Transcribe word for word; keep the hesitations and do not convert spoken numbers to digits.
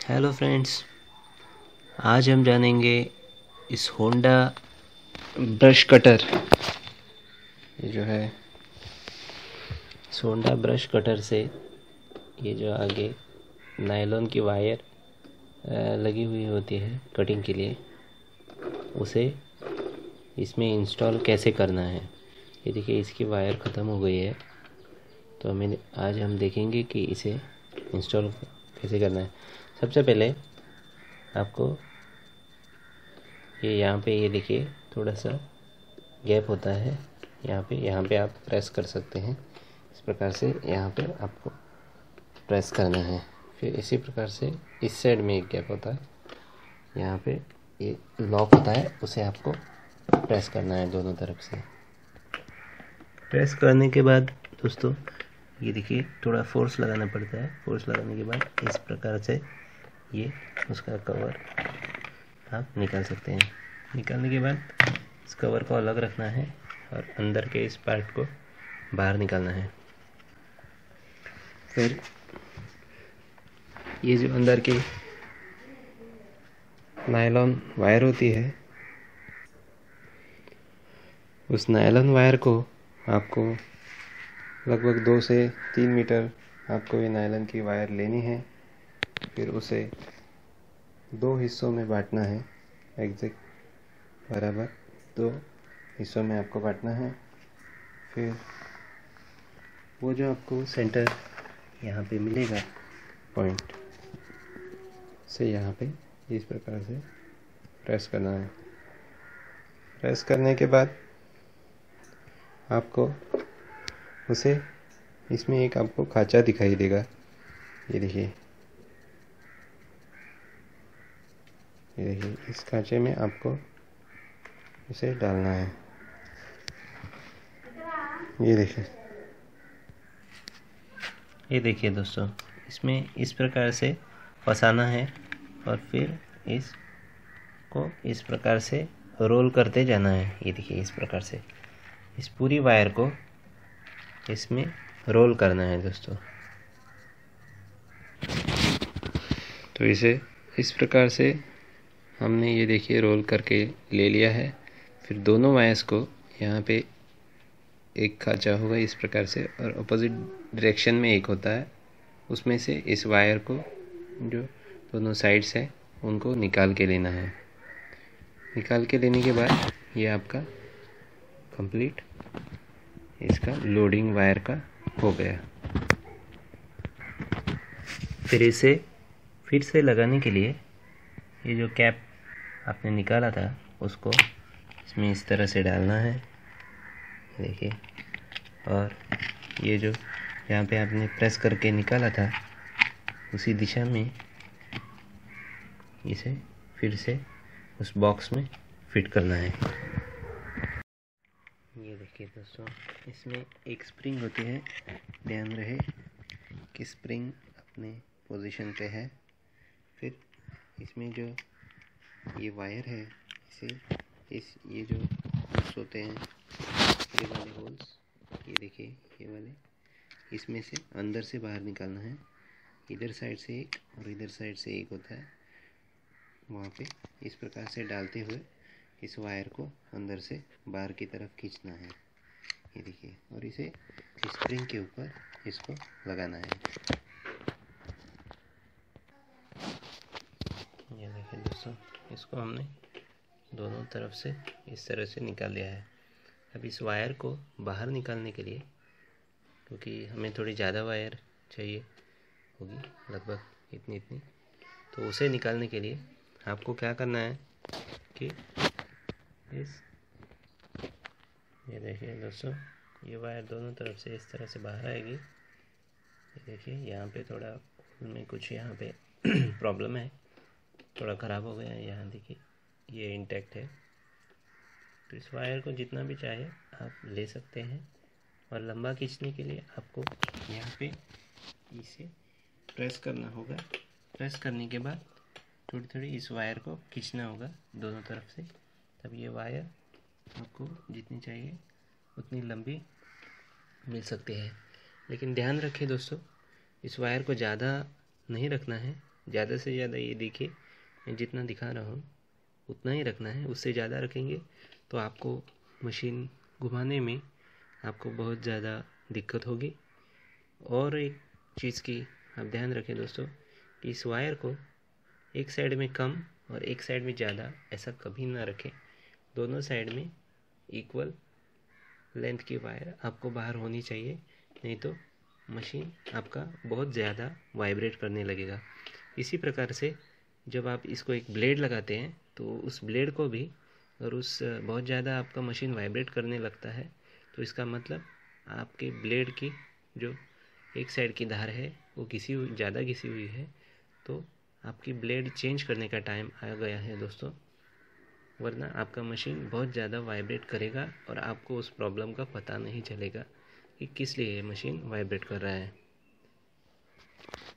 Hello friends, आज हम जानेंगे इस होंडा ब्रश कटर, ये जो है इस होंडा ब्रश कटर से ये जो आगे नायलॉन की वायर लगी हुई होती है कटिंग के लिए, उसे इसमें इंस्टॉल कैसे करना है। ये देखिए, इसकी वायर ख़त्म हो गई है, तो हमें आज हम देखेंगे कि इसे इंस्टॉल कैसे करना है। सबसे पहले आपको ये यहाँ पे ये देखिए थोड़ा सा गैप होता है यहाँ पे यहाँ पे आप प्रेस कर सकते हैं। इस प्रकार से यहाँ पे आपको प्रेस करना है। फिर इसी प्रकार से इस साइड में एक गैप होता है, यहाँ पे ये लॉक होता है, उसे आपको प्रेस करना है दोनों तरफ से। प्रेस करने के बाद दोस्तों ये देखिए थोड़ा फोर्स लगाना पड़ता है। फोर्स लगाने के बाद इस प्रकार से ये उसका कवर आप निकाल सकते हैं। निकालने के बाद इस कवर को अलग रखना है और अंदर के इस पार्ट को बाहर निकालना है। फिर ये जो अंदर की नायलॉन वायर होती है, उस नायलॉन वायर को आपको लगभग दो से तीन मीटर आपको ये नायलॉन की वायर लेनी है। फिर उसे दो हिस्सों में बांटना है, एग्जैक्ट बराबर दो हिस्सों में आपको बांटना है। फिर वो जो आपको सेंटर यहाँ पे मिलेगा पॉइंट से, यहाँ पे इस प्रकार से प्रेस करना है। प्रेस करने के बाद आपको उसे इसमें एक आपको खांचा दिखाई देगा, ये देखिए ये देखिए इस खांचे में आपको इसे डालना है। ये देखिए ये देखिए दोस्तों, इसमें इस प्रकार से फंसाना है और फिर इसको इस प्रकार से रोल करते जाना है। ये देखिए इस प्रकार से इस पूरी वायर को इसमें रोल करना है दोस्तों। तो इसे इस प्रकार से हमने ये देखिए रोल करके ले लिया है। फिर दोनों वायर्स को यहाँ पे एक खांचा होगा इस प्रकार से, और अपोजिट डायरेक्शन में एक होता है, उसमें से इस वायर को जो दोनों साइड्स है उनको निकाल के लेना है। निकाल के लेने के बाद ये आपका कंप्लीट इसका लोडिंग वायर का हो गया। फिर इसे फिर से लगाने के लिए ये जो कैप आपने निकाला था उसको इसमें इस तरह से डालना है, देखिए। और ये जो यहाँ पे आपने प्रेस करके निकाला था उसी दिशा में इसे फिर से उस बॉक्स में फिट करना है। ये देखिए दोस्तों, इसमें एक स्प्रिंग होती है, ध्यान रहे कि स्प्रिंग अपने पोजीशन पे है। फिर इसमें जो ये वायर है, इसे इस ये जो होल्स होते हैं, ये वाले होल्स, ये देखिए ये वाले, इसमें से अंदर से बाहर निकालना है। इधर साइड से एक और इधर साइड से एक होता है, वहाँ पे इस प्रकार से डालते हुए इस वायर को अंदर से बाहर की तरफ खींचना है, ये देखिए। और इसे स्प्रिंग के ऊपर इसको लगाना है। ये देखिए दोस्तों, इसको हमने दोनों तरफ से इस तरह से निकाल लिया है। अब इस वायर को बाहर निकालने के लिए, क्योंकि हमें थोड़ी ज़्यादा वायर चाहिए होगी, लगभग इतनी इतनी, तो उसे निकालने के लिए आपको क्या करना है कि इस ये देखिए दोस्तों, ये वायर दोनों तरफ से इस तरह से बाहर आएगी। ये देखिए यहाँ पे थोड़ा उनमें कुछ यहाँ पे प्रॉब्लम है, थोड़ा ख़राब हो गया है। यहाँ देखिए ये इंटैक्ट है। तो इस वायर को जितना भी चाहे आप ले सकते हैं, और लंबा खींचने के लिए आपको यहाँ पे इसे प्रेस करना होगा। प्रेस करने के बाद थोड़ी थोड़ी इस वायर को खींचना होगा दोनों तरफ से, तब ये वायर आपको जितनी चाहिए उतनी लंबी मिल सकती है। लेकिन ध्यान रखें दोस्तों, इस वायर को ज़्यादा नहीं रखना है, ज़्यादा से ज़्यादा ये देखिए, मैं जितना दिखा रहा हूँ उतना ही रखना है। उससे ज़्यादा रखेंगे तो आपको मशीन घुमाने में आपको बहुत ज़्यादा दिक्कत होगी। और एक चीज़ की आप ध्यान रखें दोस्तों कि इस वायर को एक साइड में कम और एक साइड में ज़्यादा ऐसा कभी ना रखें। दोनों साइड में इक्वल लेंथ की वायर आपको बाहर होनी चाहिए, नहीं तो मशीन आपका बहुत ज़्यादा वाइब्रेट करने लगेगा। इसी प्रकार से जब आप इसको एक ब्लेड लगाते हैं तो उस ब्लेड को भी और उस बहुत ज़्यादा आपका मशीन वाइब्रेट करने लगता है तो इसका मतलब आपके ब्लेड की जो एक साइड की धार है वो घिसी हुई ज़्यादा घिसी हुई है, तो आपकी ब्लेड चेंज करने का टाइम आ गया है दोस्तों, वरना आपका मशीन बहुत ज़्यादा वाइब्रेट करेगा और आपको उस प्रॉब्लम का पता नहीं चलेगा कि किस लिए ये मशीन वाइब्रेट कर रहा है।